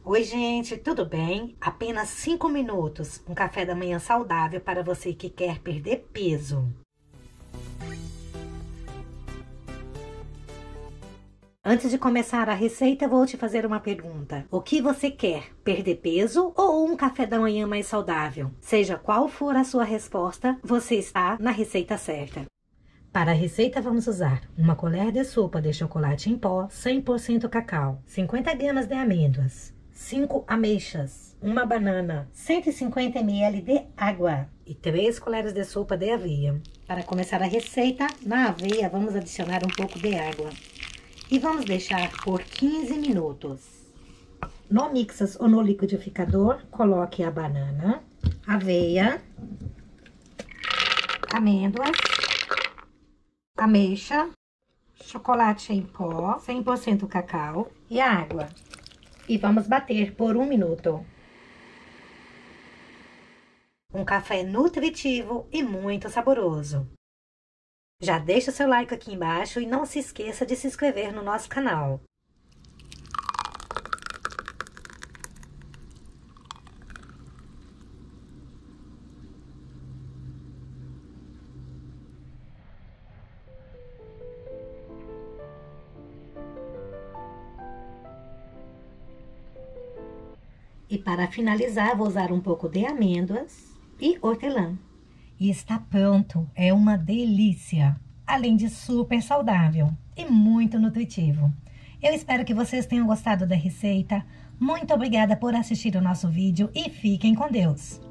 Oi, gente, tudo bem? Apenas 5 minutos, um café da manhã saudável para você que quer perder peso. Antes de começar a receita, vou te fazer uma pergunta. O que você quer? Perder peso ou um café da manhã mais saudável? Seja qual for a sua resposta, você está na receita certa. Para a receita, vamos usar uma colher de sopa de chocolate em pó, 100% cacau, 50 gramas de amêndoas, 5 ameixas, uma banana, 150 ml de água e 3 colheres de sopa de aveia. Para começar a receita, na aveia vamos adicionar um pouco de água e vamos deixar por 15 minutos. No mixas ou no liquidificador, coloque a banana, aveia, amêndoas, ameixa, chocolate em pó, 100% cacau e água. E vamos bater por 1 minuto. Um café nutritivo e muito saboroso. Já deixa o seu like aqui embaixo e não se esqueça de se inscrever no nosso canal. E para finalizar, vou usar um pouco de amêndoas e hortelã. E está pronto, é uma delícia, além de super saudável e muito nutritivo. Eu espero que vocês tenham gostado da receita. Muito obrigada por assistir o nosso vídeo e fiquem com Deus!